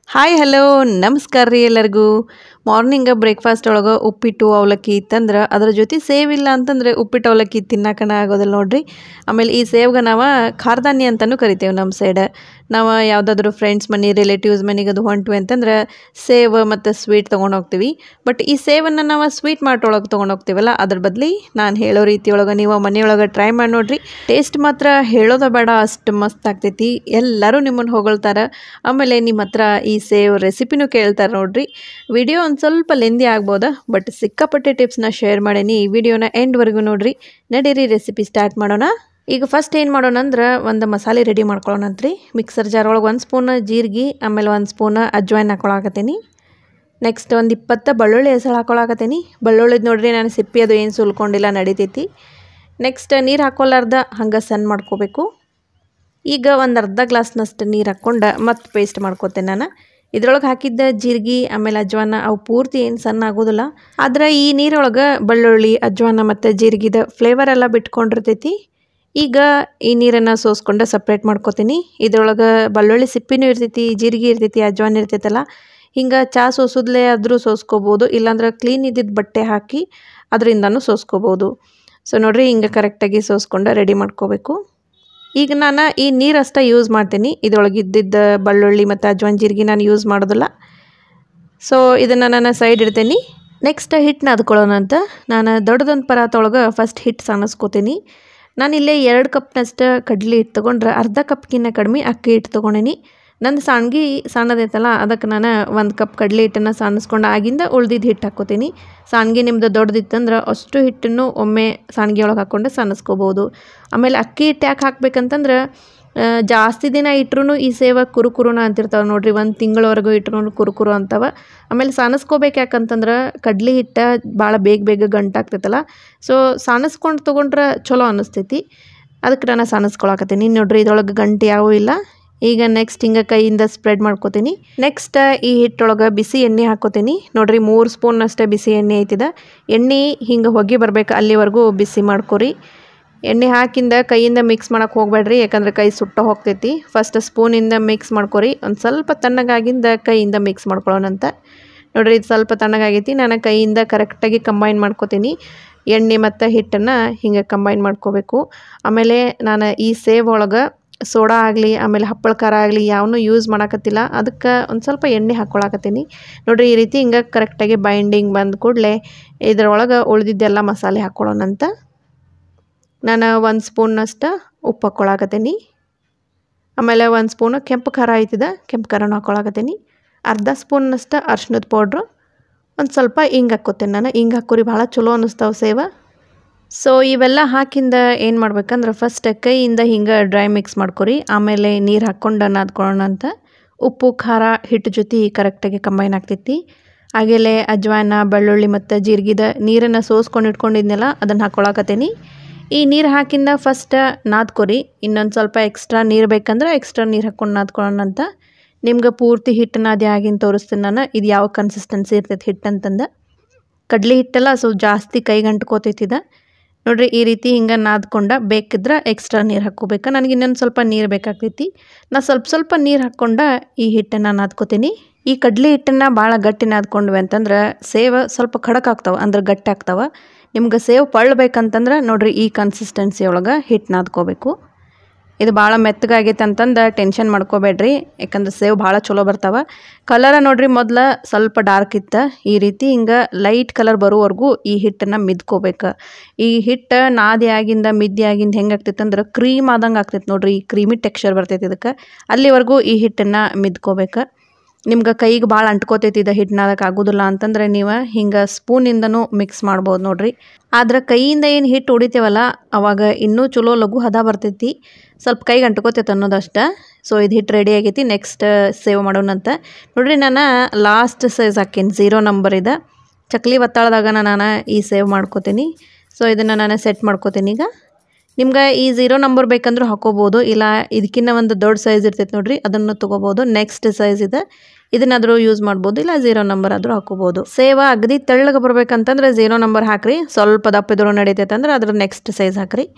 Hi hello ನಮಸ್ಕಾರ ರೀ ಎಲ್ಲರಿಗೂ. ಮಾರ್ನಿಂಗ್ ಬ್ರೇಕ್ಫಾಸ್ಟ್ ಒಳಗೆ ಉಪ್ಪಿಟ್ಟು ಅವಲಕ್ಕಿ ಇತ್ತಂದ್ರೆ ಅದರ ಜೊತೆ ಸೇವ್ ಇಲ್ಲ ಅಂತಂದರೆ ಉಪ್ಪಿಟ್ಟು ಅವಲಕ್ಕಿ ತಿನ್ನಕನ ಆಗೋದಿಲ್ಲ ನೋಡ್ರಿ. ಆಮೇಲೆ ಈ ಸೇವ್ಗೆ ನಾವು ಖಾರಧಾನ್ಯ ಅಂತಲೂ ಕರಿತೇವೆ ನಮ್ಮ ಸೈಡ್. ನಾವು ಯಾವುದಾದ್ರೂ ಫ್ರೆಂಡ್ಸ್ ಮನೆ ರಿಲೇಟಿವ್ಸ್ ಮನೆಗೆ ಅದು ಹೊಂಟ್ವಿ ಅಂತಂದ್ರೆ ಸೇವ್ ಮತ್ತು ಸ್ವೀಟ್ ತೊಗೊಂಡು ಹೋಗ್ತೀವಿ. ಬಟ್ ಈ ಸೇವನ್ನು ನಾವು ಸ್ವೀಟ್ ಮಾರ್ಟೊಳಗೆ ತೊಗೊಂಡು ಹೋಗ್ತೀವಲ್ಲ, ಅದ್ರ ಬದಲಿ ನಾನು ಹೇಳೋ ರೀತಿಯೊಳಗೆ ನೀವು ಮನೆಯೊಳಗೆ ಟ್ರೈ ಮಾಡಿ ನೋಡ್ರಿ. ಟೇಸ್ಟ್ ಮಾತ್ರ ಹೇಳೋದು ಬೇಡ, ಅಷ್ಟು ಮಸ್ತ್ ಆಗ್ತೈತಿ. ಎಲ್ಲರೂ ನಿಮ್ಮನ್ನು ಹೊಗಳ್ತಾರೆ. ಆಮೇಲೆ ನಿಮ್ಮ ಹತ್ರ ಈ ಸೇವ್ ರೆಸಿಪಿನೂ ಕೇಳ್ತಾರೆ ನೋಡ್ರಿ. ವಿಡಿಯೋ ಒಂದು ಸ್ವಲ್ಪ ಲೆಂದಿ ಆಗ್ಬೋದಾ, ಬಟ್ ಸಿಕ್ಕಾಪಟ್ಟೆ ಟಿಪ್ಸ್ನ ಶೇರ್ ಮಾಡೀನಿ. ಈ ವಿಡಿಯೋನ ಎಂಡ್ವರೆಗೂ ನೋಡ್ರಿ. ನಡೀರಿ ರೆಸಿಪಿ ಸ್ಟಾರ್ಟ್ ಮಾಡೋಣ. ಈಗ ಫಸ್ಟ್ ಏನು ಮಾಡೋಣ ಅಂದ್ರೆ ಒಂದು ಮಸಾಲೆ ರೆಡಿ ಮಾಡ್ಕೊಳ್ಳೋಣಂತ್ರಿ. ಮಿಕ್ಸರ್ ಜಾರ್ ಒಳಗೆ 1 ಸ್ಪೂನ್ ಜೀರಿಗೆ, ಆಮೇಲೆ 1 ಸ್ಪೂನ್ ಅಜ್ವಾಯಿನ್ ಹಾಕೊಳಕತ್ತೀನಿ. ನೆಕ್ಸ್ಟ್ ಒಂದು 20 ಬೆಳ್ಳುಳ್ಳಿ ಹೆಸರು ಹಾಕೊಳಕತ್ತೀನಿ. ಬೆಳ್ಳುಳ್ಳಿದು ನೋಡ್ರಿ ನಾನು ಸಿಪ್ಪಿ ಅದು ಏನು ಸುಲ್ಕೊಂಡಿಲ್ಲ, ನಡಿತೈತಿ. ನೆಕ್ಸ್ಟ್ ನೀರು ಹಾಕೊಲಾರ್ದ ಹಂಗೆ ಸಣ್ಣ ಮಾಡ್ಕೋಬೇಕು. ಈಗ ಒಂದು ಅರ್ಧ ಗ್ಲಾಸ್ನಷ್ಟು ನೀರು ಹಾಕ್ಕೊಂಡು ಮತ್ತೆ ಪೇಸ್ಟ್ ಮಾಡ್ಕೋತೇನೆ ನಾನು. ಇದ್ರೊಳಗೆ ಹಾಕಿದ್ದ ಜೀರಿಗೆ ಆಮೇಲೆ ಅಜ್ವಾನ ಅವು ಪೂರ್ತಿ ಏನು ಸಣ್ಣ ಆಗೋದಿಲ್ಲ. ಆದರೆ ಈ ನೀರೊಳಗೆ ಬೆಳ್ಳುಳ್ಳಿ ಅಜ್ವಾನ ಮತ್ತು ಜೀರಿಗೆದ ಫ್ಲೇವರ್ ಎಲ್ಲ ಬಿಟ್ಕೊಂಡಿರ್ತೈತಿ. ಈಗ ಈ ನೀರನ್ನು ಸೋಸ್ಕೊಂಡು ಸಪ್ರೇಟ್ ಮಾಡ್ಕೋತೀನಿ. ಇದ್ರೊಳಗೆ ಬೆಳ್ಳುಳ್ಳಿ ಸಿಪ್ಪಿನೂ ಇರ್ತೈತಿ, ಜೀರಿಗೆ ಇರ್ತೈತಿ, ಅಜ್ವಾನ ಇರ್ತೈತಲ್ಲ. ಹಿಂಗೆ ಚಹಾ ಸೋಸೋದ್ಲೇ ಆದರೂ ಸೋಸ್ಕೋಬೋದು, ಇಲ್ಲಾಂದ್ರೆ ಕ್ಲೀನ್ ಇದ್ದಿದ್ದು ಬಟ್ಟೆ ಹಾಕಿ ಅದರಿಂದನೂ ಸೋಸ್ಕೋಬೋದು. ಸೊ ನೋಡಿರಿ, ಹಿಂಗೆ ಕರೆಕ್ಟಾಗಿ ಸೋಸ್ಕೊಂಡು ರೆಡಿ ಮಾಡ್ಕೋಬೇಕು. ಈಗ ನಾನು ಈ ನೀರಷ್ಟೇ ಯೂಸ್ ಮಾಡ್ತೀನಿ. ಇದರೊಳಗೆ ಇದ್ದಿದ್ದ ಬೆಳ್ಳುಳ್ಳಿ ಮತ್ತು ಅಜ್ವಾನ್ ಜೀರಿಗೆ ನಾನು ಯೂಸ್ ಮಾಡೋದಿಲ್ಲ. ಸೊ ಇದನ್ನು ನಾನು ಸೈಡ್ ಇಡ್ತೀನಿ. ನೆಕ್ಸ್ಟ್ ಹಿಟ್ಟನ್ನ ಅದ್ಕೊಳ್ಳೋಣ ಅಂತ ನಾನು ದೊಡ್ಡದೊಂದು ಪರಾತೊಳಗೆ ಫಸ್ಟ್ ಹಿಟ್ಟು ಸಾಣಿಸ್ಕೋತೀನಿ. ನಾನಿಲ್ಲೇ 2 ಕಪ್ನಷ್ಟು ಕಡಲೆ ಹಿಟ್ಟು ತೊಗೊಂಡ್ರೆ ಅರ್ಧ ಕಪ್ಗಿನ್ನ ಕಡಿಮೆ ಅಕ್ಕಿ ಹಿಟ್ಟು ತೊಗೊಂಡೀನಿ. ನಂದು ಸಣ್ಣಗಿ ಸಣ್ಣದೈತಲ್ಲ, ಅದಕ್ಕೆ ನಾನು 1 ಕಪ್ ಕಡಲೆ ಹಿಟ್ಟನ್ನು ಸಾಣಿಸ್ಕೊಂಡು ಆಗಿಂದ ಉಳ್ದಿದ್ದು ಹಿಟ್ಟು ಹಾಕ್ಕೋತೀನಿ. ಸಾಣಿಗೆ ನಿಮ್ಮದು ದೊಡ್ಡದಿತ್ತಂದ್ರೆ ಅಷ್ಟು ಹಿಟ್ಟನ್ನು ಒಮ್ಮೆ ಸಾಣಿಗೆ ಒಳಗೆ ಹಾಕ್ಕೊಂಡು ಸಾಣಿಸ್ಕೋಬೋದು. ಆಮೇಲೆ ಅಕ್ಕಿ ಹಿಟ್ಟು ಯಾಕೆ ಹಾಕ್ಬೇಕಂತಂದ್ರೆ ಜಾಸ್ತಿ ದಿನ ಇಟ್ರೂ ಈ ಸೇವ ಕುರುಕುರುನ ಅಂತಿರ್ತಾವೆ ನೋಡ್ರಿ. 1 ತಿಂಗಳವರೆಗೂ ಇಟ್ರೂ ಕುರುಕುರು ಅಂತವೆ. ಆಮೇಲೆ ಸಾಣಿಸ್ಕೋಬೇಕು ಯಾಕಂತಂದ್ರೆ ಕಡ್ಲೆ ಹಿಟ್ಟು ಭಾಳ ಬೇಗ ಗಂಟಾಗ್ತೈತಲ್ಲ. ಸೊ ಸಾಣಿಸ್ಕೊಂಡು ತೊಗೊಂಡ್ರೆ ಚಲೋ ಅನ್ನಿಸ್ತೈತಿ. ಅದಕ್ಕೆ ನಾನು ಸಾಣಿಸ್ಕೊಳಕತ್ತೀನಿ. ನೋಡ್ರಿ, ಇದ್ರೊಳಗೆ ಗಂಟು ಯಾವೂ ಇಲ್ಲ. ಈಗ ನೆಕ್ಸ್ಟ್ ಹಿಂಗೆ ಕೈಯಿಂದ ಸ್ಪ್ರೆಡ್ ಮಾಡ್ಕೋತೀನಿ. ನೆಕ್ಸ್ಟ್ ಈ ಹಿಟ್ಟೊಳಗೆ ಬಿಸಿ ಎಣ್ಣೆ ಹಾಕ್ಕೋತೀನಿ. ನೋಡ್ರಿ, 3 ಸ್ಪೂನ್ನಷ್ಟೇ ಬಿಸಿ ಎಣ್ಣೆ ಐತಿದೆ. ಎಣ್ಣೆ ಹಿಂಗೆ ಹೊಗೆ ಬರಬೇಕು ಅಲ್ಲಿವರೆಗೂ ಬಿಸಿ ಮಾಡ್ಕೊರಿ. ಎಣ್ಣೆ ಹಾಕಿಂದ ಕೈಯಿಂದ ಮಿಕ್ಸ್ ಮಾಡೋಕೆ ಹೋಗಬೇಡ್ರಿ, ಯಾಕಂದರೆ ಕೈ ಸುಟ್ಟ ಹೋಗ್ತೈತಿ. ಫಸ್ಟ್ ಸ್ಪೂನಿಂದ ಮಿಕ್ಸ್ ಮಾಡ್ಕೊರಿ. ಒಂದು ಸ್ವಲ್ಪ ತಣ್ಣಗಾಗಿಂದ ಕೈಯಿಂದ ಮಿಕ್ಸ್ ಮಾಡ್ಕೊಳ್ಳೋಣಂತ. ನೋಡ್ರಿ, ಇದು ಸ್ವಲ್ಪ ತಣ್ಣಗಾಗೈತಿ. ನಾನು ಕೈಯಿಂದ ಕರೆಕ್ಟಾಗಿ ಕಂಬೈನ್ ಮಾಡ್ಕೋತೀನಿ. ಎಣ್ಣೆ ಮತ್ತು ಹಿಟ್ಟನ್ನು ಹಿಂಗೆ ಕಂಬೈನ್ ಮಾಡ್ಕೋಬೇಕು. ಆಮೇಲೆ ನಾನು ಈ ಸೇವ್ ಒಳಗೆ ಸೋಡಾ ಆಗಲಿ ಆಮೇಲೆ ಹಪ್ಪಳ ಖಾರ ಆಗಲಿ ಯಾವನ್ನೂ ಯೂಸ್ ಮಾಡೋಕತ್ತಿಲ್ಲ. ಅದಕ್ಕೆ ಒಂದು ಸ್ವಲ್ಪ ಎಣ್ಣೆ ಹಾಕ್ಕೊಳಕತ್ತೀನಿ. ನೋಡಿರಿ, ಈ ರೀತಿ ಹಿಂಗೆ ಕರೆಕ್ಟಾಗಿ ಬೈಂಡಿಂಗ್ ಬಂದ ಕೂಡಲೇ ಇದರೊಳಗೆ ಉಳಿದಿದ್ದೆಲ್ಲ ಮಸಾಲೆ ಹಾಕ್ಕೊಳ್ಳೋಣಂತ. ನಾನು 1 ಸ್ಪೂನ್ನಷ್ಟು ಉಪ್ಪು ಹಾಕ್ಕೊಳಕತ್ತೀನಿ. ಆಮೇಲೆ 1 ಸ್ಪೂನು ಕೆಂಪು ಖಾರ ಐತಿದೆ, ಕೆಂಪು ಖಾರನೂ ಹಾಕ್ಕೊಳಕತ್ತೀನಿ. ಅರ್ಧ ಸ್ಪೂನ್ನಷ್ಟು ಅರ್ಶಿಣದ ಪೌಡ್ರು, ಒಂದು ಸ್ವಲ್ಪ ಹಿಂಗೆ ಹಾಕ್ಕೋತೀನಿ ನಾನು. ಹಿಂಗೆ ಹಾಕೋರಿ, ಭಾಳ ಚಲೋ ಅನ್ನಿಸ್ತಾವೆ ಸೇವ. ಸೊ ಇವೆಲ್ಲ ಹಾಕಿಂದ ಏನು ಮಾಡ್ಬೇಕಂದ್ರೆ ಫಸ್ಟ್ ಕೈಯಿಂದ ಹಿಂಗೆ ಡ್ರೈ ಮಿಕ್ಸ್ ಮಾಡ್ಕೊರಿ. ಆಮೇಲೆ ನೀರು ಹಾಕ್ಕೊಂಡು ನಾದ್ಕೊಳ್ಳೋಣ ಅಂತ. ಉಪ್ಪು ಖಾರ ಹಿಟ್ಟು ಜೊತೆ ಕರೆಕ್ಟಾಗಿ ಕಂಬೈನ್ ಆಗ್ತೈತಿ. ಹಾಗೆಯೇ ಅಜ್ವಾನ ಬೆಳ್ಳುಳ್ಳಿ ಮತ್ತು ಜೀರಿಗೆದ ನೀರನ್ನು ಸೋಸ್ಕೊಂಡು ಇಟ್ಕೊಂಡಿದ್ನೆಲ್ಲ ಅದನ್ನು ಹಾಕ್ಕೊಳಕತ್ತೀನಿ. ಈ ನೀರು ಹಾಕಿಂದ ಫಸ್ಟ್ ನಾದ್ಕೊರಿ. ಇನ್ನೊಂದು ಸ್ವಲ್ಪ ಎಕ್ಸ್ಟ್ರಾ ನೀರು ಬೇಕಂದ್ರೆ ಎಕ್ಸ್ಟ್ರಾ ನೀರು ಹಾಕ್ಕೊಂಡು ನಾದ್ಕೊಳ್ಳೋಣ ಅಂತ. ನಿಮ್ಗೆ ಪೂರ್ತಿ ಹಿಟ್ಟು ನಾದಿ ಆಗಿನ ತೋರಿಸ್ತೀನಿ ನಾನು, ಇದು ಯಾವ ಕನ್ಸಿಸ್ಟೆನ್ಸಿ ಇರ್ತೈತೆ ಹಿಟ್ಟು ಅಂತಂದು. ಕಡಲೆ ಹಿಟ್ಟೆಲ್ಲ ಸ್ವಲ್ಪ ಜಾಸ್ತಿ ಕೈಗೆ ಅಂಟ್ಕೋತೈತಿದೆ. ನೋಡ್ರಿ, ಈ ರೀತಿ ಹಿಂಗೆ ನಾದ್ಕೊಂಡು ಬೇಕಿದ್ರೆ ಎಕ್ಸ್ಟ್ರಾ ನೀರು ಹಾಕ್ಕೋಬೇಕು. ನನಗೆ ಇನ್ನೊಂದು ಸ್ವಲ್ಪ ನೀರು ಬೇಕಾಗ್ತೈತಿ. ನಾನು ಸ್ವಲ್ಪ ನೀರು ಹಾಕ್ಕೊಂಡು ಈ ಹಿಟ್ಟನ್ನು ನಾದ್ಕೋತೀನಿ. ಈ ಕಡಲೆ ಹಿಟ್ಟನ್ನು ಭಾಳ ಗಟ್ಟಿ ನಾದ್ಕೊಂಡ್ವಿ ಅಂತಂದ್ರೆ ಸೇವ್ ಸ್ವಲ್ಪ ಖಡಕ್ ಆಗ್ತಾವೆ, ಅಂದ್ರೆ ಗಟ್ಟಿ ಆಗ್ತಾವೆ. ನಿಮ್ಗೆ ಸೇವ್ ಪಳ್ಳಬೇಕಂತಂದ್ರೆ ನೋಡ್ರಿ, ಈ ಕನ್ಸಿಸ್ಟೆನ್ಸಿ ಒಳಗೆ ಹಿಟ್ಟು ನಾದ್ಕೋಬೇಕು. ಇದು ಭಾಳ ಮೆತ್ತಗಾಗೈತೆ ಅಂತಂದು ಟೆನ್ಷನ್ ಮಾಡ್ಕೋಬೇಡ್ರಿ, ಯಾಕಂದ್ರೆ ಸೇವ್ ಭಾಳ ಚಲೋ ಬರ್ತಾವೆ. ಕಲರ ನೋಡ್ರಿ, ಮೊದಲು ಸ್ವಲ್ಪ ಡಾರ್ಕ್ ಇತ್ತು. ಈ ರೀತಿ ಹಿಂಗೆ ಲೈಟ್ ಕಲರ್ ಬರೋವರೆಗೂ ಈ ಹಿಟ್ಟನ್ನು ಮಿದ್ಕೋಬೇಕು. ಈ ಹಿಟ್ಟು ನಾದಿ ಆಗಿಂದ ಮಿದ್ದಿ ಆಗಿಂದ ಹೆಂಗೆ ಆಗ್ತೈತೆ ಅಂದ್ರೆ ಕ್ರೀಮ್ ಆದಂಗೆ ಆಗ್ತೈತೆ ನೋಡ್ರಿ. ಈ ಕ್ರೀಮಿ ಟೆಕ್ಸ್ಚರ್ ಬರ್ತೈತೆ ಇದಕ್ಕೆ. ಅಲ್ಲಿವರೆಗೂ ಈ ಹಿಟ್ಟನ್ನು ಮಿದ್ಕೋಬೇಕು. ನಿಮ್ಗೆ ಕೈಗೆ ಭಾಳ ಅಂಟ್ಕೋತೈತಿ ಇದು ಹಿಟ್ಟು ನಾದಕ್ಕೆ ಆಗೋದಿಲ್ಲ ಅಂತಂದ್ರೆ ನೀವು ಹಿಂಗೆ ಸ್ಪೂನಿಂದನೂ ಮಿಕ್ಸ್ ಮಾಡ್ಬೋದು ನೋಡ್ರಿ. ಆದ್ರೆ ಕೈಯಿಂದ ಏನು ಹಿಟ್ಟು ಹೊಡಿತೇವಲ್ಲ ಅವಾಗ ಇನ್ನೂ ಚಲೋ ಲಘು ಹದ ಬರ್ತೈತಿ. ಸ್ವಲ್ಪ ಕೈಗೆ ಅಂಟ್ಕೋತೈತೆ ಅನ್ನೋದಷ್ಟೇ. ಸೊ ಇದು ಹಿಟ್ಟು ರೆಡಿ ಆಗೈತಿ. ನೆಕ್ಸ್ಟ್ ಸೇವ್ ಮಾಡೋಣಂತ. ನೋಡ್ರಿ, ನಾನು ಲಾಸ್ಟ್ ಸೈಜ್ ಹಾಕೀನಿ, 0 ನಂಬರ್ ಇದೆ. ಚಕ್ಲಿ ಒತ್ತಾಳದಾಗ ನಾನು ಈ ಸೇವ್ ಮಾಡ್ಕೋತೀನಿ. ಸೊ ಇದನ್ನು ನಾನು ಸೆಟ್ ಮಾಡ್ಕೋತೀನಿ. ಈಗ ನಿಮ್ಗೆ ಈ 0 ನಂಬರ್ ಬೇಕಂದ್ರೂ ಹಾಕೋಬೋದು, ಇಲ್ಲ ಇದಕ್ಕಿಂತ ಒಂದು ದೊಡ್ಡ ಸೈಜ್ ಇರ್ತೈತೆ ನೋಡ್ರಿ, ಅದನ್ನು ತೊಗೋಬೋದು. ನೆಕ್ಸ್ಟ್ ಸೈಜ್ ಇದೆ, ಇದನ್ನಾದರೂ ಯೂಸ್ ಮಾಡ್ಬೋದು, ಇಲ್ಲ 0 ನಂಬರ್ ಆದರೂ ಹಾಕೋಬೋದು. ಸೇವ ಅಗದಿ ತೆಳ್ಳಗೆ ಬರ್ಬೇಕಂತಂದ್ರೆ 0 ನಂಬರ್ ಹಾಕ್ರಿ. ಸ್ವಲ್ಪ ದಪ್ಪ ಇದ್ರೂ ನಡೀತೈತೆ ಅಂದ್ರೆ ಅದ್ರ ನೆಕ್ಸ್ಟ್ ಸೈಜ್ ಹಾಕ್ರಿ.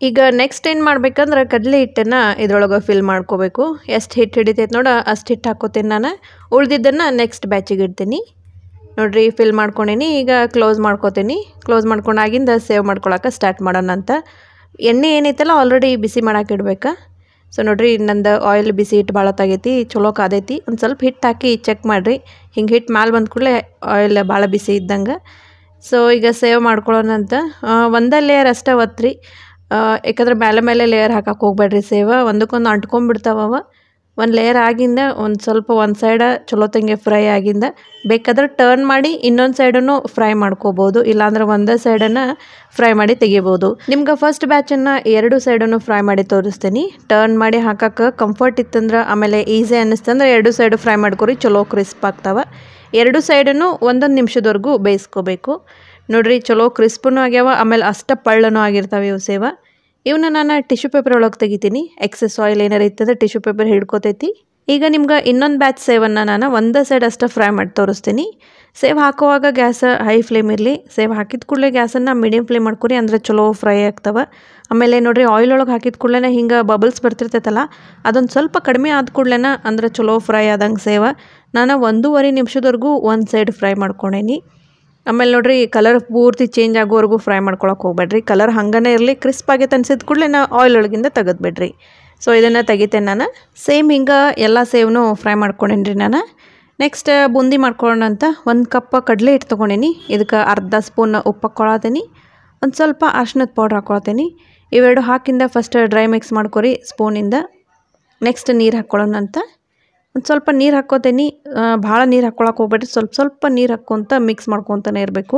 ಈಗ ನೆಕ್ಸ್ಟ್ ಏನು ಮಾಡ್ಬೇಕಂದ್ರೆ ಕಡಲೆ ಹಿಟ್ಟನ್ನು ಇದ್ರೊಳಗೆ ಫಿಲ್ ಮಾಡ್ಕೋಬೇಕು. ಎಷ್ಟು ಹಿಟ್ಟು ಹಿಡಿತೈತೆ ನೋಡ ಅಷ್ಟು ಹಿಟ್ಟು ಹಾಕೋತೀನಿ ನಾನು. ಉಳಿದಿದ್ದನ್ನು ನೆಕ್ಸ್ಟ್ ಬ್ಯಾಚಿಗೆ ಇಡ್ತೀನಿ. ನೋಡಿರಿ ಫಿಲ್ ಮಾಡ್ಕೊಂಡೇನಿ. ಈಗ ಕ್ಲೋಸ್ ಮಾಡ್ಕೋತೀನಿ. ಕ್ಲೋಸ್ ಮಾಡ್ಕೊಂಡಾಗಿಂದ ಸೇವ್ ಮಾಡ್ಕೊಳಕ್ಕೆ ಸ್ಟಾರ್ಟ್ ಮಾಡೋಣ ಅಂತ. ಎಣ್ಣೆ ಏನೈತಲ್ಲ ಆಲ್ರೆಡಿ ಬಿಸಿ ಮಾಡಕ್ಕೆ ಇಡ್ಬೇಕು. ಸೊ ನೋಡಿರಿ ನಂದು ಆಯಿಲ್ ಬಿಸಿ ಹಿಟ್ಟು ಭಾಳ ತಾಗೈತಿ, ಚಲೋ ಕಾದೈತಿ. ಒಂದು ಸ್ವಲ್ಪ ಹಿಟ್ಟು ಹಾಕಿ ಚೆಕ್ ಮಾಡಿರಿ. ಹಿಂಗೆ ಹಿಟ್ಟು ಮ್ಯಾಲೆ ಬಂದ ಕೂಡಲೇ ಆಯಿಲ್ ಭಾಳ ಬಿಸಿ ಇದ್ದಂಗೆ. ಸೊ ಈಗ ಸೇವ್ ಮಾಡ್ಕೊಳ್ಳೋಣ ಅಂತ. ಒಂದೇ ಲೇಯರ್ ಅಷ್ಟೇ ಒತ್ತಿರಿ, ಯಾಕಂದ್ರೆ ಮೇಲೆ ಲೇಯರ್ ಹಾಕಕ್ಕೆ ಹೋಗ್ಬೇಡ್ರಿ. ಸೇವ ಒಂದಕ್ಕೊಂದು ಅಂಟ್ಕೊಂಡ್ಬಿಡ್ತಾವ. ಒಂದು ಲೇಯರ್ ಆಗಿಂದ ಒಂದು ಸ್ವಲ್ಪ ಒಂದು ಸೈಡ ಚಲೋ ತಂಗೆ ಫ್ರೈ ಆಗಿಂದ ಬೇಕಾದ್ರೆ ಟರ್ನ್ ಮಾಡಿ ಇನ್ನೊಂದು ಸೈಡನ್ನು ಫ್ರೈ ಮಾಡ್ಕೋಬೋದು, ಇಲ್ಲಾಂದ್ರೆ ಒಂದೇ ಸೈಡನ್ನು ಫ್ರೈ ಮಾಡಿ ತೆಗಿಬೋದು. ನಿಮ್ಗೆ ಫಸ್ಟ್ ಬ್ಯಾಚನ್ನು ಎರಡು ಸೈಡನ್ನು ಫ್ರೈ ಮಾಡಿ ತೋರಿಸ್ತೀನಿ. ಟರ್ನ್ ಮಾಡಿ ಹಾಕಕ್ಕೆ ಕಂಫರ್ಟ್ ಇತ್ತಂದ್ರೆ ಆಮೇಲೆ ಈಸಿ ಅನ್ನಿಸ್ತಂದ್ರೆ ಎರಡು ಸೈಡು ಫ್ರೈ ಮಾಡ್ಕೊರಿ, ಚಲೋ ಕ್ರಿಸ್ಪ್ ಆಗ್ತಾವೆ. ಎರಡು ಸೈಡನ್ನು ಒಂದೊಂದು ನಿಮಿಷದವರೆಗೂ ಬೇಯಿಸ್ಕೋಬೇಕು. ನೋಡಿರಿ ಚಲೋ ಕ್ರಿಸ್ಪೂ ಆಗ್ಯಾವ, ಆಮೇಲೆ ಅಷ್ಟ ಪಳ್ಳನೂ ಆಗಿರ್ತಾವೆ ಇವು ಸೇವ. ಇವನ್ನ ನಾನು ಟಿಶ್ಯೂ ಪೇಪರ್ ಒಳಗೆ ತೆಗಿತೀನಿ. ಎಕ್ಸೆಸ್ ಆಯಿಲ್ ಏನಾರು ಇತ್ತಂದ್ರೆ ಟಿಶ್ಯೂ ಪೇಪರ್ ಹಿಡ್ಕೋತೈತಿ. ಈಗ ನಿಮ್ಗೆ ಇನ್ನೊಂದು ಬ್ಯಾಚ್ ಸೇವನ್ನು ನಾನು ಒಂದೇ ಸೈಡ್ ಅಷ್ಟೇ ಫ್ರೈ ಮಾಡಿ ತೋರಿಸ್ತೀನಿ. ಸೇವ್ ಹಾಕುವಾಗ ಗ್ಯಾಸ್ ಹೈ ಫ್ಲೇಮ್ ಇರಲಿ. ಸೇವ್ ಹಾಕಿದ ಕೂಡಲೇ ಗ್ಯಾಸನ್ನು ಮೀಡಿಯಮ್ ಫ್ಲೇಮ್ ಮಾಡ್ಕೊರಿ, ಅಂದರೆ ಚಲೋ ಫ್ರೈ ಆಗ್ತವೆ. ಆಮೇಲೆ ನೋಡಿರಿ ಆಯಿಲ್ ಒಳಗೆ ಹಾಕಿದ ಕೂಡಲೇ ಹಿಂಗೆ ಬಬಲ್ಸ್ ಬರ್ತಿರ್ತೈತಲ್ಲ, ಅದೊಂದು ಸ್ವಲ್ಪ ಕಡಿಮೆ ಆದ ಕೂಡಲೇ ಅಂದ್ರೆ ಚಲೋ ಫ್ರೈ ಆದಂಗೆ ಸೇವ. ನಾನು 1.5 ನಿಮಿಷದವರೆಗೂ ಒಂದು ಸೈಡ್ ಫ್ರೈ ಮಾಡ್ಕೊಂಡೇನಿ. ಆಮೇಲೆ ನೋಡಿರಿ ಕಲರ್ ಪೂರ್ತಿ ಚೇಂಜ್ ಆಗೋವರೆಗೂ ಫ್ರೈ ಮಾಡ್ಕೊಳಕ್ಕೆ ಹೋಗ್ಬೇಡ್ರಿ. ಕಲರ್ ಹಂಗನೇ ಇರಲಿ, ಕ್ರಿಸ್ಪ್ ಆಗೈತೆ ಅನ್ಸಿದ ಕೂಡಲೇ ಆಯಿಲ್ ಒಳಗಿಂದ ತೆಗೆದ್ಬಿಡ್ರಿ. ಸೊ ಇದನ್ನು ತೆಗಿತೇನೆ ನಾನು. ಸೇಮ್ ಹಿಂಗೆ ಎಲ್ಲ ಸೇವ್ನು ಫ್ರೈ ಮಾಡ್ಕೊಂಡೇನಿ ನಾನು. ನೆಕ್ಸ್ಟ್ ಬೂಂದಿ ಮಾಡ್ಕೊಳ್ಳೋಣ ಅಂತ 1 ಕಪ್ ಕಡಲೆ ಹಿಟ್ಟು ತೊಗೊಂಡೇನಿ. ಇದಕ್ಕೆ ಅರ್ಧ ಸ್ಪೂನ್ ಉಪ್ಪು ಹಾಕ್ಕೊಳತೀನಿ, ಒಂದು ಸ್ವಲ್ಪ ಅರ್ಶಿನದ ಪೌಡ್ರ್ ಹಾಕ್ಕೊಳತೀನಿ. ಇವೆರಡು ಹಾಕಿಂದ ಫಸ್ಟ್ ಡ್ರೈ ಮಿಕ್ಸ್ ಮಾಡ್ಕೊರಿ ಸ್ಪೂನಿಂದ. ನೆಕ್ಸ್ಟ್ ನೀರು ಹಾಕ್ಕೊಳ್ಳೋಣ ಅಂತ. ಒಂದು ಸ್ವಲ್ಪ ನೀರು ಹಾಕ್ಕೋತೀನಿ. ಭಾಳ ನೀರು ಹಾಕ್ಕೊಳಕ್ಕೆ ಹೋಗ್ಬೇಡ್ರಿ, ಸ್ವಲ್ಪ ನೀರು ಹಾಕ್ಕೊತ ಮಿಕ್ಸ್ ಮಾಡ್ಕೊತಾನೆ ಇರಬೇಕು.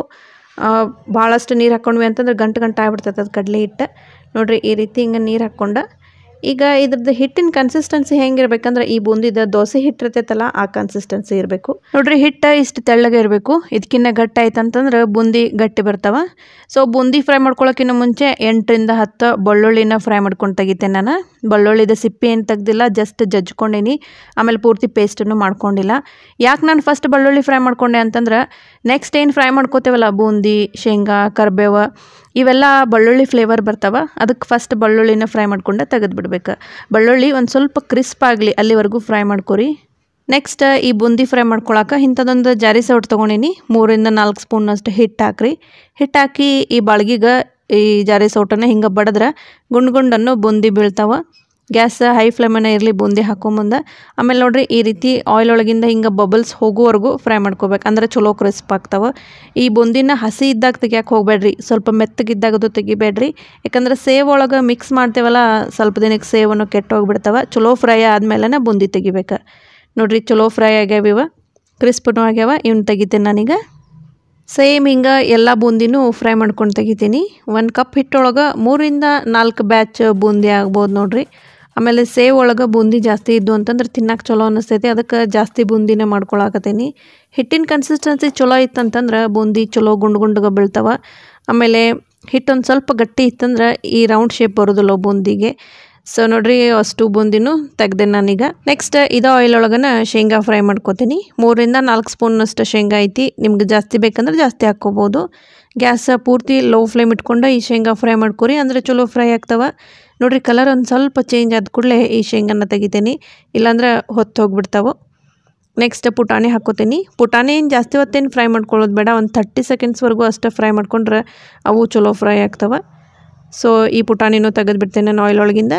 ಭಾಳಷ್ಟು ನೀರು ಹಾಕ್ಕೊಂಡ್ವಿ ಅಂತಂದ್ರೆ ಗಂಟು ಆಗ್ಬಿಡ್ತೈತೆ ಅದು ಕಡಲೆ ಹಿಟ್ಟು. ನೋಡಿರಿ ಈ ರೀತಿ ಹಿಂಗೆ ನೀರು ಹಾಕ್ಕೊಂಡು ಈಗ ಇದ್ರದ್ದು ಹಿಟ್ಟಿನ ಕನ್ಸಿಸ್ಟೆನ್ಸಿ ಹೆಂಗಿರ್ಬೇಕಂದ್ರೆ ಈ ಬೂಂದಿದ ದೋಸೆ ಹಿಟ್ಟು ಇರ್ತೈತಲ್ಲ ಆ ಕನ್ಸಿಸ್ಟೆನ್ಸಿ ಇರಬೇಕು. ನೋಡಿರಿ ಹಿಟ್ಟು ಇಷ್ಟು ತೆಳ್ಳಗೆ ಇರಬೇಕು. ಇದಕ್ಕಿಂತ ಗಟ್ಟಿ ಆಯ್ತು ಅಂತಂದ್ರೆ ಬೂಂದಿ ಗಟ್ಟಿ ಬರ್ತಾವ. ಸೊ ಬೂಂದಿ ಫ್ರೈ ಮಾಡ್ಕೊಳ್ಳೋಕ್ಕಿಂತ ಮುಂಚೆ 8ರಿಂದ 10 ಬೆಳ್ಳುಳ್ಳಿನ ಫ್ರೈ ಮಾಡ್ಕೊಂಡು ತೆಗಿತೇನೆ ನಾನು. ಬೆಳ್ಳುಳ್ಳಿದ ಸಿಪ್ಪೆ ಏನು ತೆಗ್ದಿಲ್ಲ, ಜಸ್ಟ್ ಜಜ್ಕೊಂಡೇನಿ. ಆಮೇಲೆ ಪೂರ್ತಿ ಪೇಸ್ಟನ್ನು ಮಾಡ್ಕೊಂಡಿಲ್ಲ. ಯಾಕೆ ನಾನು ಫಸ್ಟ್ ಬೆಳ್ಳುಳ್ಳಿ ಫ್ರೈ ಮಾಡ್ಕೊಂಡೆ ಅಂತಂದ್ರೆ ನೆಕ್ಸ್ಟ್ ಏನು ಫ್ರೈ ಮಾಡ್ಕೋತೇವಲ್ಲ ಬೂಂದಿ, ಶೇಂಗಾ, ಕರಿಬೇವು ಇವೆಲ್ಲ ಬೆಳ್ಳುಳ್ಳಿ ಫ್ಲೇವರ್ ಬರ್ತಾವ. ಅದಕ್ಕೆ ಫಸ್ಟ್ ಬೆಳ್ಳುಳ್ಳಿನ ಫ್ರೈ ಮಾಡ್ಕೊಂಡು ತೆಗೆದುಬಿಡ್ಬೇಕು. ಬೆಳ್ಳುಳ್ಳಿ ಒಂದು ಸ್ವಲ್ಪ ಕ್ರಿಸ್ಪ್ ಆಗಲಿ ಅಲ್ಲಿವರೆಗೂ ಫ್ರೈ ಮಾಡ್ಕೊರಿ. ನೆಕ್ಸ್ಟ್ ಈ ಬೂಂದಿ ಫ್ರೈ ಮಾಡ್ಕೊಳಕ್ಕೆ ಇಂಥದ್ದೊಂದು ಜಾರಿ ಸೌಟ್ ತೊಗೊಂಡಿನಿ. 3ರಿಂದ 4 ಸ್ಪೂನಷ್ಟು ಹಿಟ್ಟು ಹಾಕ್ರಿ. ಹಿಟ್ಟು ಹಾಕಿ ಈ ಬಾಳ್ಗಿಗೆ ಈ ಜಾರಿ ಸೌಟನ್ನು ಹಿಂಗೆ ಬಡಿದ್ರೆ ಗುಂಡನ್ನು ಬೂಂದಿ ಬೀಳ್ತಾವೆ. ಗ್ಯಾಸ್ ಹೈ ಫ್ಲೇಮನ್ನು ಇರಲಿ ಬೂಂದಿ ಹಾಕೊಂಬಂದು. ಆಮೇಲೆ ನೋಡಿರಿ ಈ ರೀತಿ ಆಯಿಲ್ ಒಳಗಿಂದ ಹಿಂಗೆ ಬಬಲ್ಸ್ ಹೋಗೋವರೆಗೂ ಫ್ರೈ ಮಾಡ್ಕೋಬೇಕು, ಅಂದರೆ ಚಲೋ ಕ್ರಿಸ್ಪ್ ಆಗ್ತಾವೆ. ಈ ಬೂಂದಿನ ಹಸಿ ಇದ್ದಾಗ ತೆಗಿಯಕ್ಕೆ ಹೋಗಬೇಡ್ರಿ, ಸ್ವಲ್ಪ ಮೆತ್ತಗಿದ್ದಾಗದು ತೆಗಿಬೇಡ್ರಿ. ಯಾಕಂದ್ರೆ ಸೇವ್ ಒಳಗೆ ಮಿಕ್ಸ್ ಮಾಡ್ತೇವಲ್ಲ ಸ್ವಲ್ಪ ದಿನಕ್ಕೆ ಸೇವನ್ನು ಕೆಟ್ಟೋಗ್ಬಿಡ್ತಾವೆ. ಚಲೋ ಫ್ರೈ ಆದಮೇಲೆ ಬೂಂದಿ ತೆಗಿಬೇಕು. ನೋಡಿರಿ ಚಲೋ ಫ್ರೈ ಆಗ್ಯಾವ, ಇವ ಕ್ರಿಸ್ಪೂ ಆಗ್ಯಾವ. ಇವ್ನ ತೆಗಿತೇನೆ ನಾನೀಗ. ಸೇಮ್ ಹಿಂಗೆ ಎಲ್ಲ ಬೂಂದಿನೂ ಫ್ರೈ ಮಾಡ್ಕೊಂಡು ತೆಗಿತೀನಿ. 1 ಕಪ್ ಹಿಟ್ಟೊಳಗೆ 3ರಿಂದ 4 ಬ್ಯಾಚ್ ಬೂಂದಿ ಆಗ್ಬೋದು ನೋಡಿರಿ. ಆಮೇಲೆ ಸೇವ್ ಒಳಗೆ ಬೂಂದಿ ಜಾಸ್ತಿ ಇದ್ದು ಅಂತಂದ್ರೆ ತಿನ್ನಕ್ಕೆ ಚಲೋ ಅನ್ನಿಸ್ತೈತಿ, ಅದಕ್ಕೆ ಜಾಸ್ತಿ ಬೂಂದಿನೇ ಮಾಡ್ಕೊಳಕತ್ತೀನಿ. ಹಿಟ್ಟಿನ ಕನ್ಸಿಸ್ಟೆನ್ಸಿ ಚಲೋ ಇತ್ತಂತಂದ್ರೆ ಬೂಂದಿ ಚಲೋ ಗುಂಡ್ಗೆ ಬೀಳ್ತಾವೆ. ಆಮೇಲೆ ಹಿಟ್ಟೊಂದು ಸ್ವಲ್ಪ ಗಟ್ಟಿ ಇತ್ತಂದ್ರೆ ಈ ರೌಂಡ್ ಶೇಪ್ ಬರೋದಿಲ್ಲ ಬೂಂದಿಗೆ. ಸೊ ನೋಡಿರಿ ಅಷ್ಟು ಬೂಂದಿನೂ ತೆಗ್ದೆ ನಾನೀಗ. ನೆಕ್ಸ್ಟ್ ಇದು ಆಯಿಲ್ ಒಳಗನ ಶೇಂಗಾ ಫ್ರೈ ಮಾಡ್ಕೋತೀನಿ. 3ರಿಂದ 4 ಸ್ಪೂನಷ್ಟು ಶೇಂಗಾ ಐತಿ. ನಿಮ್ಗೆ ಜಾಸ್ತಿ ಬೇಕಂದ್ರೆ ಜಾಸ್ತಿ ಹಾಕ್ಕೋಬೋದು. ಗ್ಯಾಸ್ ಪೂರ್ತಿ ಲೋ ಫ್ಲೇಮ್ ಇಟ್ಕೊಂಡು ಈ ಶೇಂಗಾ ಫ್ರೈ ಮಾಡ್ಕೊರಿ, ಅಂದರೆ ಚಲೋ ಫ್ರೈ ಆಗ್ತವೆ. ನೋಡಿರಿ ಕಲರ್ ಒಂದು ಸ್ವಲ್ಪ ಚೇಂಜ್ ಆದ ಕೂಡಲೇ ಈ ಶೇಂಗಾನ ತೆಗಿತೀನಿ, ಇಲ್ಲಾಂದ್ರೆ ಹೊತ್ತು ಹೋಗ್ಬಿಡ್ತಾವೆ. ನೆಕ್ಸ್ಟ್ ಪುಟಾಣಿ ಹಾಕ್ಕೋತೀನಿ. ಪುಟಾಣಿ ಏನು ಜಾಸ್ತಿ ಹೊತ್ತೇನು ಫ್ರೈ ಮಾಡ್ಕೊಳ್ಳೋದು ಬೇಡ, ಒಂದು 30 ಸೆಕೆಂಡ್ಸ್ವರೆಗೂ ಅಷ್ಟೇ ಫ್ರೈ ಮಾಡ್ಕೊಂಡ್ರೆ ಅವು ಚಲೋ ಫ್ರೈ ಆಗ್ತವೆ. ಸೊ ಈ ಪುಟಾಣಿನೂ ತೆಗೆದುಬಿಡ್ತೇನೆ ನಾನು ಆಯಿಲ್ ಒಳಗಿಂದ.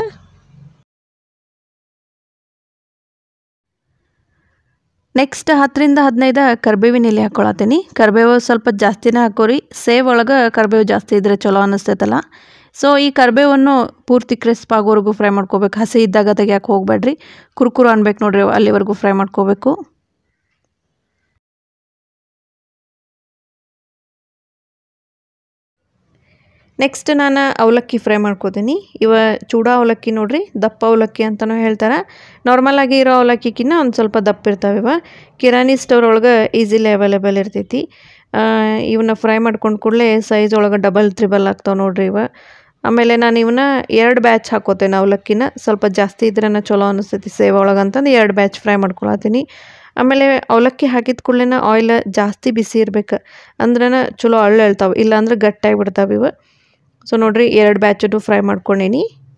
ನೆಕ್ಸ್ಟ್ 10ರಿಂದ 15 ಕರಿಬೇವಿನ ಎಲೆ ಹಾಕ್ಕೊಳತ್ತೀನಿ. ಕರಿಬೇವು ಸ್ವಲ್ಪ ಜಾಸ್ತಿನೇ ಹಾಕೋರಿ. ಸೇವ್ ಒಳಗೆ ಕರಿಬೇವು ಜಾಸ್ತಿ ಇದ್ರೆ ಚಲೋ ಅನ್ನಿಸ್ತೈತಲ್ಲ. ಸೊ ಈ ಕರಿಬೇವನ್ನು ಪೂರ್ತಿ ಕ್ರಿಸ್ಪ್ ಆಗೋವರೆಗೂ ಫ್ರೈ ಮಾಡ್ಕೋಬೇಕು. ಹಸಿ ಇದ್ದಾಗ ತೆಗಿಯಕ್ಕೆ ಹೋಗ್ಬೇಡ್ರಿ, ಕುರ್ಕುರು ಅನ್ಬೇಕು ನೋಡ್ರಿ, ಅಲ್ಲಿವರೆಗೂ ಫ್ರೈ ಮಾಡ್ಕೋಬೇಕು. ನೆಕ್ಸ್ಟ್ ನಾನು ಅವಲಕ್ಕಿ ಫ್ರೈ ಮಾಡ್ಕೋತೀನಿ. ಇವ ಚೂಡ ಅವಲಕ್ಕಿ ನೋಡ್ರಿ, ದಪ್ಪ ಅವಲಕ್ಕಿ ಅಂತಲೂ ಹೇಳ್ತಾರೆ. ನಾರ್ಮಲಾಗಿ ಇರೋ ಅವಲಕ್ಕಿಗಿನ್ನ ಒಂದು ಸ್ವಲ್ಪ ದಪ್ಪ ಇರ್ತಾವೆ. ಇವ ಕಿರಾಣಿ ಸ್ಟೋರ್ ಒಳಗೆ ಈಸಿಲಿ ಅವೈಲೇಬಲ್ ಇರ್ತೈತಿ. ಇವನ್ನ ಫ್ರೈ ಮಾಡ್ಕೊಂಡು ಕೂಡಲೇ ಸೈಜ್ ಒಳಗೆ ಡಬಲ್ 3 ಆಗ್ತಾವೆ ನೋಡ್ರಿ ಇವ. ಆಮೇಲೆ ನಾನು ಇವನ್ನ 2 ಬ್ಯಾಚ್ ಹಾಕೋತೇನೆ ಅವಲಕ್ಕಿನ. ಸ್ವಲ್ಪ ಜಾಸ್ತಿ ಇದ್ರೇ ಚಲೋ ಅನ್ನಿಸ್ತೈತಿ ಸೇವ್ ಒಳಗೆ ಅಂತಂದು 2 ಬ್ಯಾಚ್ ಫ್ರೈ ಮಾಡ್ಕೊಳತ್ತೀನಿ. ಆಮೇಲೆ ಅವಲಕ್ಕಿ ಹಾಕಿದ ಕೂಡಲೇ ಆಯಿಲ್ ಜಾಸ್ತಿ ಬಿಸಿ ಇರ್ಬೇಕು, ಅಂದ್ರೆ ಚಲೋ ಅಳ್ತಾವೆ, ಇಲ್ಲಾಂದ್ರೆ ಗಟ್ಟಿಯಾಗಿ ಬಿಡ್ತಾವೆ ಇವು. ಸೊ ನೋಡಿರಿ 2 ಬ್ಯಾಚನ್ನು ಫ್ರೈ ಮಾಡ್ಕೊಂಡೀನಿ.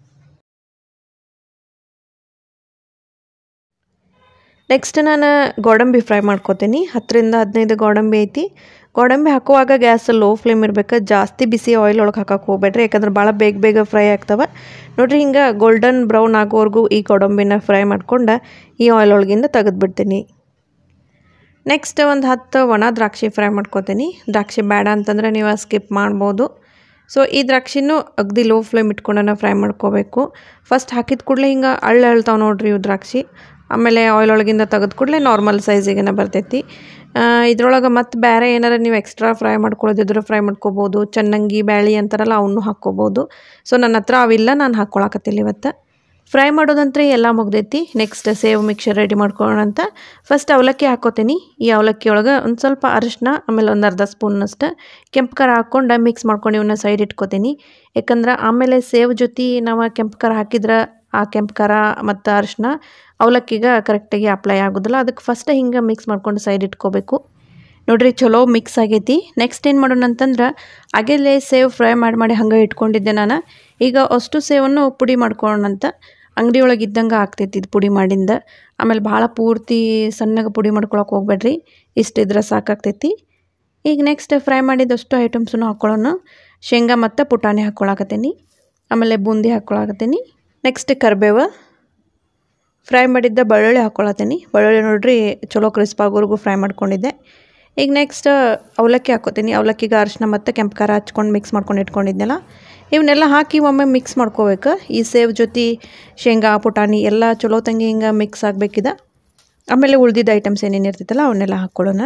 ನೆಕ್ಸ್ಟ್ ನಾನು ಗೋಡಂಬಿ ಫ್ರೈ ಮಾಡ್ಕೋತೀನಿ. 10 ರಿಂದ 15 ಗೋಡಂಬಿ ಐತಿ. ಗೋಡಂಬಿ ಹಾಕುವಾಗ ಗ್ಯಾಸ್ ಲೋ ಫ್ಲೇಮ್ ಇರಬೇಕು. ಜಾಸ್ತಿ ಬಿಸಿ ಆಯಿಲ್ ಒಳಗೆ ಹಾಕಕ್ಕೆ ಹೋಗ್ಬೇಡ್ರಿ, ಯಾಕಂದ್ರೆ ಭಾಳ ಬೇಗ ಫ್ರೈ ಆಗ್ತವೆ. ನೋಡಿರಿ ಹಿಂಗೆ ಗೋಲ್ಡನ್ ಬ್ರೌನ್ ಆಗೋವರೆಗೂ ಈ ಗೋಡಂಬಿನ ಫ್ರೈ ಮಾಡ್ಕೊಂಡು ಈ ಆಯಿಲ್ ಒಳಗಿಂದ ತೆಗೆದುಬಿಡ್ತೀನಿ. ನೆಕ್ಸ್ಟ್ ಒಂದು 10 ಒಣ ದ್ರಾಕ್ಷಿ ಫ್ರೈ ಮಾಡ್ಕೋತೀನಿ. ದ್ರಾಕ್ಷಿ ಬೇಡ ಅಂತಂದರೆ ನೀವು ಸ್ಕಿಪ್ ಮಾಡ್ಬೋದು. ಸೊ ಈ ದ್ರಾಕ್ಷಿನೂ ಅಗದಿ ಲೋ ಫ್ಲೇಮ್ ಇಟ್ಕೊಂಡು ಫ್ರೈ ಮಾಡ್ಕೋಬೇಕು. ಫಸ್ಟ್ ಹಾಕಿದ ಕೂಡಲೇ ಹಿಂಗೆ ಅಳ್ತಾವೆ ನೋಡಿರಿ ಇವು ದ್ರಾಕ್ಷಿ. ಆಮೇಲೆ ಆಯಿಲ್ ಒಳಗಿಂದ ತೆಗೆದು ಕೂಡಲೇ ನಾರ್ಮಲ್ ಸೈಜಿಗೆ ಬರ್ತೈತಿ. ಇದ್ರೊಳಗೆ ಮತ್ತು ಬೇರೆ ಏನಾರ ನೀವು ಎಕ್ಸ್ಟ್ರಾ ಫ್ರೈ ಮಾಡ್ಕೊಳ್ಳೋದಿದ್ರೆ ಫ್ರೈ ಮಾಡ್ಕೋಬೋದು. ಚನ್ನಂಗಿ ಬ್ಯಾಳಿ ಅಂತಾರಲ್ಲ ಅವನ್ನೂ ಹಾಕ್ಕೋಬೋದು. ಸೊ ನನ್ನ ಹತ್ರ ಅವಿಲ್ಲ, ನಾನು ಹಾಕ್ಕೊಳಕತ್ತಿಲ್ಲ ಇವತ್ತು. ಫ್ರೈ ಮಾಡೋದಂದ್ರೆ ಎಲ್ಲ ಮುಗ್ದೈತಿ. ನೆಕ್ಸ್ಟ್ ಸೇವ್ ಮಿಕ್ಸರ್ ರೆಡಿ ಮಾಡ್ಕೊಳ್ಳೋಣ ಅಂತ ಫಸ್ಟ್ ಅವಲಕ್ಕಿ ಹಾಕ್ಕೋತೀನಿ. ಈ ಅವಲಕ್ಕಿ ಒಳಗೆ ಒಂದು ಸ್ವಲ್ಪ ಅರಿಶಿನ, ಆಮೇಲೆ ಒಂದು ಅರ್ಧ ಸ್ಪೂನಷ್ಟು ಕೆಂಪು ಖಾರ ಹಾಕ್ಕೊಂಡು ಮಿಕ್ಸ್ ಮಾಡ್ಕೊಂಡು ಇವನ್ನ ಸೈಡ್ ಇಟ್ಕೋತೀನಿ. ಯಾಕಂದ್ರೆ ಆಮೇಲೆ ಸೇವ್ ಜೊತೆ ನಾವು ಕೆಂಪು ಖಾರ ಹಾಕಿದ್ರೆ ಆ ಕೆಂಪು ಖಾರ ಮತ್ತು ಅರಿಶಿನ ಅವಲಕ್ಕಿಗೆ ಕರೆಕ್ಟಾಗಿ ಅಪ್ಲೈ ಆಗೋದಿಲ್ಲ. ಅದಕ್ಕೆ ಫಸ್ಟ್ ಹಿಂಗೆ ಮಿಕ್ಸ್ ಮಾಡ್ಕೊಂಡು ಸೈಡ್ ಇಟ್ಕೋಬೇಕು. ನೋಡಿರಿ ಚಲೋ ಮಿಕ್ಸ್ ಆಗೈತಿ. ನೆಕ್ಸ್ಟ್ ಏನು ಮಾಡೋಣ ಅಂತಂದ್ರೆ ಆಗಲೇ ಸೇವ್ ಫ್ರೈ ಮಾಡಿ ಹಂಗೆ ಇಟ್ಕೊಂಡಿದ್ದೆ ನಾನು. ಈಗ ಅಷ್ಟು ಸೇವನ್ನು ಪುಡಿ ಮಾಡ್ಕೊಳ್ಳೋಣ ಅಂತ. ಅಂಗಡಿ ಒಳಗೆ ಇದ್ದಂಗೆ ಆಗ್ತೈತಿ ಇದು ಪುಡಿ ಮಾಡಿಂದ. ಆಮೇಲೆ ಭಾಳ ಪೂರ್ತಿ ಸಣ್ಣಗೆ ಪುಡಿ ಮಾಡ್ಕೊಳಕ್ಕೆ ಹೋಗ್ಬೇಡ್ರಿ, ಇಷ್ಟಿದ್ರೆ ಸಾಕಾಗ್ತೈತಿ. ಈಗ ನೆಕ್ಸ್ಟ್ ಫ್ರೈ ಮಾಡಿದಷ್ಟು ಐಟಮ್ಸನ್ನು ಹಾಕ್ಕೊಳ್ಳೋಣ. ಶೇಂಗಾ ಮತ್ತು ಪುಟಾಣಿ ಹಾಕ್ಕೊಳಕತ್ತೀನಿ. ಆಮೇಲೆ ಬೂಂದಿ ಹಾಕ್ಕೊಳಕತ್ತೀನಿ. ನೆಕ್ಸ್ಟ್ ಕರಿಬೇವು, ಫ್ರೈ ಮಾಡಿದ್ದ ಬೆಳ್ಳುಳ್ಳಿ ಹಾಕ್ಕೊಳತ್ತೀನಿ. ಬೆಳ್ಳುಳ್ಳಿ ನೋಡಿರಿ ಚಲೋ ಕ್ರಿಸ್ಪ್ ಆಗೋವರೆಗೂ ಫ್ರೈ ಮಾಡ್ಕೊಂಡಿದ್ದೆ. ಈಗ ನೆಕ್ಸ್ಟ್ ಅವಲಕ್ಕಿ ಹಾಕ್ಕೋತೀನಿ. ಅವಲಕ್ಕಿಗೆ ಅರಿಶಿನ ಮತ್ತು ಕೆಂಪು ಖಾರ ಹಚ್ಕೊಂಡು ಮಿಕ್ಸ್ ಮಾಡ್ಕೊಂಡು ಇಟ್ಕೊಂಡಿದ್ದೆನಲ್ಲ, ಇವನ್ನೆಲ್ಲ ಹಾಕಿ ಒಮ್ಮೆ ಮಿಕ್ಸ್ ಮಾಡ್ಕೋಬೇಕು. ಈ ಸೇವ್ ಜೊತೆ ಶೇಂಗಾ ಪುಟಾಣಿ ಎಲ್ಲ ಚಲೋ ತಂಗಿ ಹಿಂಗೆ ಮಿಕ್ಸ್ ಆಗಬೇಕಿದೆ. ಆಮೇಲೆ ಉಳ್ದಿದ್ದ ಐಟಮ್ಸ್ ಏನೇನು ಇರ್ತೈತಲ್ಲ ಅವನ್ನೆಲ್ಲ ಹಾಕ್ಕೊಳ್ಳೋಣ.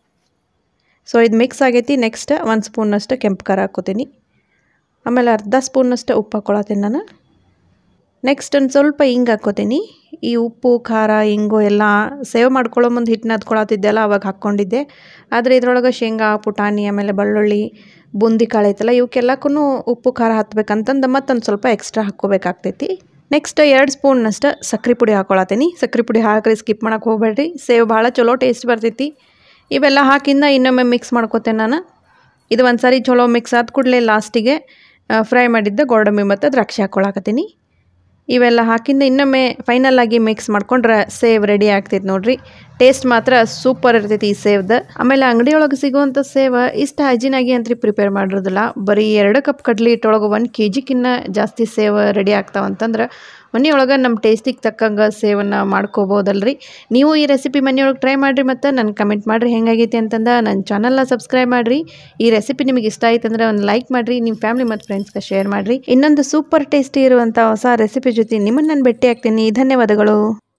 ಸೊ ಇದು ಮಿಕ್ಸ್ ಆಗೈತಿ. ನೆಕ್ಸ್ಟ್ 1 ಸ್ಪೂನಷ್ಟು ಕೆಂಪು ಖಾರ ಹಾಕ್ಕೋತೀನಿ. ಆಮೇಲೆ ಅರ್ಧ ಸ್ಪೂನಷ್ಟು ಉಪ್ಪು ಹಾಕ್ಕೊಳತ್ತೀನಿ ನಾನು. ನೆಕ್ಸ್ಟ್ ಒಂದು ಸ್ವಲ್ಪ ಹಿಂಗೆ ಹಾಕ್ಕೋತೀನಿ. ಈ ಉಪ್ಪು ಖಾರ ಹಿಂಗು ಎಲ್ಲ ಸೇವ್ ಮಾಡ್ಕೊಳ್ಳೋ ಮುಂದೆ ಹಿಟ್ಟನ್ನ ಅದ್ಕೊಳತ್ತಿದ್ದೆಲ್ಲ ಅವಾಗ ಹಾಕ್ಕೊಂಡಿದ್ದೆ. ಆದರೆ ಇದ್ರೊಳಗೆ ಶೇಂಗಾ ಪುಟಾಣಿ ಆಮೇಲೆ ಬೆಳ್ಳುಳ್ಳಿ ಬೂಂದಿ ಕಾಳು ಐತಲ್ಲ ಇವಕ್ಕೆಲ್ಲಕ್ಕೂ ಉಪ್ಪು ಖಾರ ಹತ್ಬೇಕಂತಂದು ಮತ್ತೊಂದು ಸ್ವಲ್ಪ ಎಕ್ಸ್ಟ್ರಾ ಹಾಕ್ಕೋಬೇಕಾಗ್ತೈತಿ. ನೆಕ್ಸ್ಟ್ 2 ಸ್ಪೂನಷ್ಟು ಸಕ್ಕರೆ ಪುಡಿ ಹಾಕ್ಕೊಳತ್ತೀನಿ. ಸಕ್ಕರೆ ಪುಡಿ ಹಾಕಿ ಸ್ಕಿಪ್ ಮಾಡೋಕೆ ಹೋಗ್ಬೇಡ್ರಿ, ಸೇವ್ ಭಾಳ ಚಲೋ ಟೇಸ್ಟ್ ಬರ್ತೈತಿ. ಇವೆಲ್ಲ ಹಾಕಿಂದ ಇನ್ನೊಮ್ಮೆ ಮಿಕ್ಸ್ ಮಾಡ್ಕೋತೇನೆ ನಾನು. ಇದು ಒಂದು ಸಾರಿ ಚಲೋ ಮಿಕ್ಸ್ ಆದ ಕೂಡಲೇ ಲಾಸ್ಟಿಗೆ ಫ್ರೈ ಮಾಡಿದ್ದ ಗೋಡಂಬಿ ಮತ್ತು ದ್ರಾಕ್ಷಿ ಹಾಕ್ಕೊಳಕತ್ತೀನಿ. ಇವೆಲ್ಲ ಹಾಕಿಂದ ಇನ್ನೊಮ್ಮೆ ಫೈನಲ್ ಆಗಿ ಮಿಕ್ಸ್ ಮಾಡ್ಕೊಂಡ್ರೆ ಸೇವ್ ರೆಡಿ ಆಗ್ತೈತೆ ನೋಡ್ರಿ. ಟೇಸ್ಟ್ ಮಾತ್ರ ಸೂಪರ್ ಇರ್ತೈತಿ ಈ ಸೇವ್ದು. ಆಮೇಲೆ ಅಂಗಡಿಯೊಳಗೆ ಸಿಗುವಂಥ ಸೇವ್ ಇಷ್ಟು ಹೈಜಿನಾಗಿ ಅಂತ ಪ್ರಿಪೇರ್ ಮಾಡಿರೋದಿಲ್ಲ. ಬರೀ 2 ಕಪ್ ಕಡ್ಲಿ ಹಿಟ್ಟೊಳಗೆ 1 kg ಜಾಸ್ತಿ ಸೇವ್ ರೆಡಿ ಆಗ್ತಾವಂತಂದ್ರೆ ಮನೆಯೊಳಗೆ ನಮ್ಮ ಟೇಸ್ಟಿಗೆ ತಕ್ಕಂಗೆ ಸೇವನ್ನು ಮಾಡ್ಕೋಬೋದಲ್ರಿ. ನೀವು ಈ ರೆಸಿಪಿ ಮನೆಯೊಳಗೆ ಟ್ರೈ ಮಾಡಿರಿ ಮತ್ತು ನನಗೆ ಕಮೆಂಟ್ ಮಾಡಿರಿ ಹೆಂಗಾಗೈತಿ ಅಂತಂದು. ನನ್ನ ಚಾನಲ್ನ ಸಬ್ಸ್ಕ್ರೈಬ್ ಮಾಡಿರಿ. ಈ ರೆಸಿಪಿ ನಿಮಗೆ ಇಷ್ಟ ಆಯ್ತು ಅಂದರೆ ಒಂದು ಲೈಕ್ ಮಾಡಿರಿ, ನಿಮ್ಮ ಫ್ಯಾಮಿಲಿ ಮತ್ತು ಫ್ರೆಂಡ್ಸ್ಗೆ ಶೇರ್ ಮಾಡಿರಿ. ಇನ್ನೊಂದು ಸೂಪರ್ ಟೇಸ್ಟಿ ಇರುವಂಥ ಹೊಸ ರೆಸಿಪಿ ಜೊತೆ ನಿಮ್ಮನ್ನು ನಾನು ಭೇಟಿ ಆಗ್ತೀನಿ. ಧನ್ಯವಾದಗಳು.